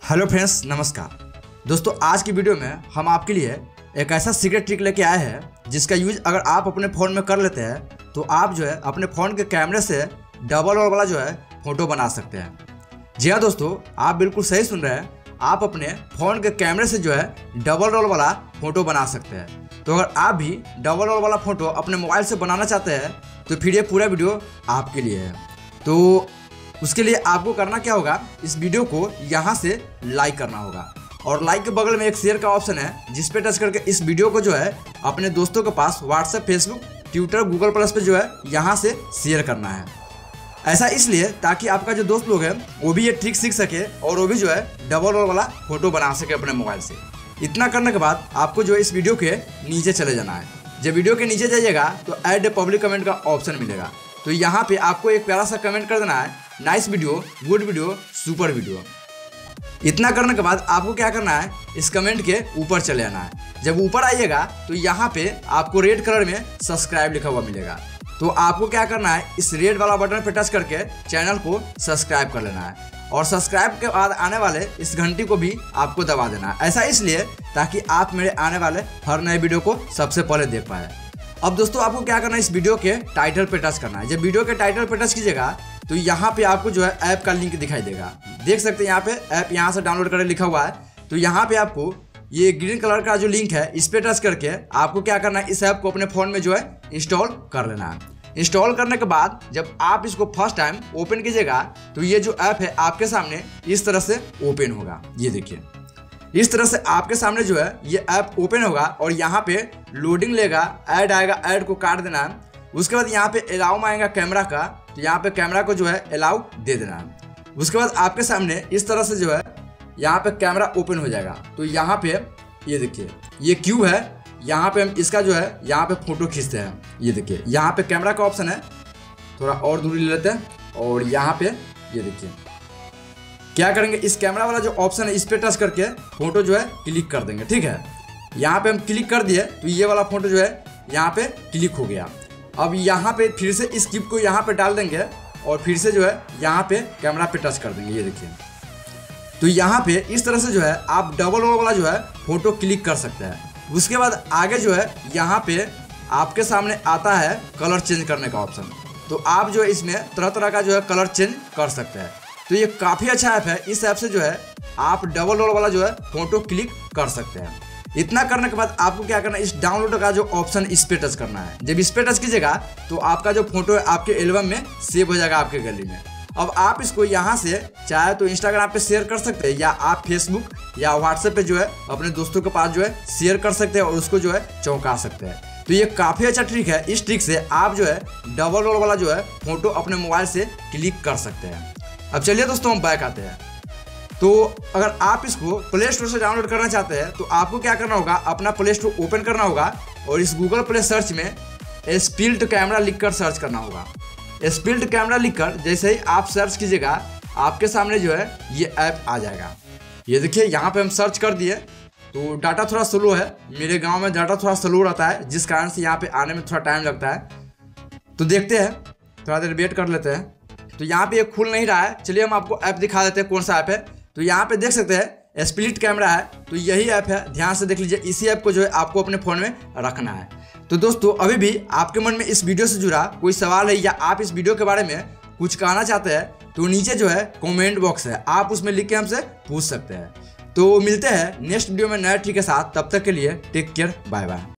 Hello friends, नमस्कार दोस्तों। आज की वीडियो में हम आपके लिए एक ऐसा सीक्रेट ट्रिक लेके आए हैं जिसका यूज अगर आप अपने फ़ोन में कर लेते हैं तो आप जो है अपने फ़ोन के कैमरे से डबल रोल वाला जो है फ़ोटो बना सकते हैं। जी हाँ दोस्तों, आप बिल्कुल सही सुन रहे हैं। आप अपने फ़ोन के कैमरे से जो है डबल रोल वाला फ़ोटो बना सकते हैं। तो अगर आप भी डबल रोल वाला फ़ोटो अपने मोबाइल से बनाना चाहते हैं तो फिर ये पूरा वीडियो आपके लिए है। तो उसके लिए आपको करना क्या होगा, इस वीडियो को यहाँ से लाइक करना होगा और लाइक के बगल में एक शेयर का ऑप्शन है जिस पे टच करके इस वीडियो को जो है अपने दोस्तों के पास WhatsApp, Facebook, Twitter, Google Plus पे जो है यहाँ से शेयर करना है। ऐसा इसलिए ताकि आपका जो दोस्त लोग हैं वो भी ये ट्रिक सीख सके और वो भी जो है डबल रोल वाला फोटो बना सके अपने मोबाइल से। इतना करने के बाद आपको जो है इस वीडियो के नीचे चले जाना है। जब वीडियो के नीचे जाइएगा तो ऐड ए पब्लिक कमेंट का ऑप्शन मिलेगा। तो यहाँ पे आपको एक प्यारा सा कमेंट कर देना है, nice video, good video, super video. इतना करने के बाद आपको क्या करना है, इस कमेंट के ऊपर चले आना है। जब ऊपर आइएगा तो यहाँ पे आपको रेड कलर में सब्सक्राइब लिखा हुआ मिलेगा। तो आपको क्या करना है, इस रेड वाला बटन पे टच करके चैनल को सब्सक्राइब कर लेना है और सब्सक्राइब के बाद आने वाले इस घंटी को भी आपको दबा देना है। ऐसा इसलिए ताकि आप मेरे आने वाले हर नए वीडियो को सबसे पहले देख पाए। अब दोस्तों आपको क्या करना है, इस वीडियो के टाइटल पे टच करना है। जब वीडियो के टाइटल पे टच कीजिएगा तो यहाँ पे आपको जो है ऐप का लिंक दिखाई देगा। देख सकते हैं यहाँ पे ऐप यहाँ से डाउनलोड करें लिखा हुआ है। तो यहाँ पे आपको ये ग्रीन कलर का जो लिंक है इस पे टच करके आपको क्या करना है, इस ऐप को अपने फ़ोन में जो है इंस्टॉल कर लेना है। इंस्टॉल करने के बाद जब आप इसको फर्स्ट टाइम ओपन कीजिएगा तो ये जो ऐप है आपके सामने इस तरह से ओपन होगा। ये देखिए, इस तरह से आपके सामने जो है ये ऐप ओपन होगा और यहाँ पे लोडिंग लेगा, ऐड आएगा, ऐड को काट देना है। उसके बाद यहाँ पे अलाउ में आएगा कैमरा का, तो यहाँ पे कैमरा को जो है अलाउ दे देना है। उसके बाद आपके सामने इस तरह से जो है यहाँ पे कैमरा ओपन हो जाएगा। तो यहाँ पे ये देखिए, ये क्यू है, यहाँ पे हम इसका जो है यहाँ पे फोटो खींचते हैं। ये देखिए यहाँ पे कैमरा का ऑप्शन है, थोड़ा और दूरी ले लेते हैं और यहाँ पे ये देखिए क्या करेंगे, इस कैमरा वाला जो ऑप्शन है इस पे टच करके फोटो जो है क्लिक कर देंगे। ठीक है, यहाँ पे हम क्लिक कर दिए तो ये वाला फोटो जो है यहाँ पे क्लिक हो गया। अब यहाँ पे फिर से इस क्लिप को यहाँ पे डाल देंगे और फिर से जो है यहाँ पे कैमरा पे टच कर देंगे। ये देखिए, तो यहाँ पे इस तरह से जो है आप डबल रोल वाला जो है फोटो क्लिक कर सकते हैं। उसके बाद आगे जो है यहाँ पे आपके सामने आता है कलर चेंज करने का ऑप्शन। तो आप जो है इसमें तरह तरह का जो है कलर चेंज कर सकते हैं। तो ये काफ़ी अच्छा ऐप है। इस ऐप से जो है आप डबल रोल वाला जो है फोटो क्लिक कर सकते हैं। इतना करने के बाद आपको क्या करना है, इस डाउनलोड का जो ऑप्शन इस पे टच करना है। जब इस पे टच कीजिएगा तो आपका जो फोटो है आपके एल्बम में सेव हो जाएगा आपके गैलरी में। अब आप इसको यहाँ से चाहे तो इंस्टाग्राम पे शेयर कर सकते हैं या आप फेसबुक या व्हाट्सएप पे जो है अपने दोस्तों के पास जो है शेयर कर सकते हैं और उसको जो है चौंका सकते हैं। तो ये काफ़ी अच्छा ट्रिक है। इस ट्रिक से आप जो है डबल रोल वाला जो है फोटो अपने मोबाइल से क्लिक कर सकते हैं। अब चलिए दोस्तों हम बैक आते हैं। तो अगर आप इसको प्ले स्टोर से डाउनलोड करना चाहते हैं तो आपको क्या करना होगा, अपना प्ले स्टोर ओपन करना होगा और इस गूगल प्ले सर्च में स्पिल्ट कैमरा लिखकर सर्च करना होगा। स्पिल्ट कैमरा लिखकर जैसे ही आप सर्च कीजिएगा आपके सामने जो है ये ऐप आ जाएगा। ये देखिए यहाँ पे हम सर्च कर दिए। तो डाटा थोड़ा स्लो है, मेरे गाँव में डाटा थोड़ा स्लो रहता है जिस कारण से यहाँ पे आने में थोड़ा टाइम लगता है। तो देखते हैं, थोड़ा देर वेट कर लेते हैं। तो यहाँ पे ये खुल नहीं रहा है। चलिए हम आपको ऐप दिखा देते हैं कौन सा ऐप है। तो यहाँ पे देख सकते हैं स्प्लिट कैमरा है, तो यही ऐप है। ध्यान से देख लीजिए, इसी ऐप को जो है आपको अपने फ़ोन में रखना है। तो दोस्तों अभी भी आपके मन में इस वीडियो से जुड़ा कोई सवाल है या आप इस वीडियो के बारे में कुछ कहना चाहते हैं तो नीचे जो है कमेंट बॉक्स है, आप उसमें लिख के हमसे पूछ सकते हैं। तो मिलते हैं नेक्स्ट वीडियो में नए ट्रिक के साथ। तब तक के लिए टेक केयर, बाय बाय।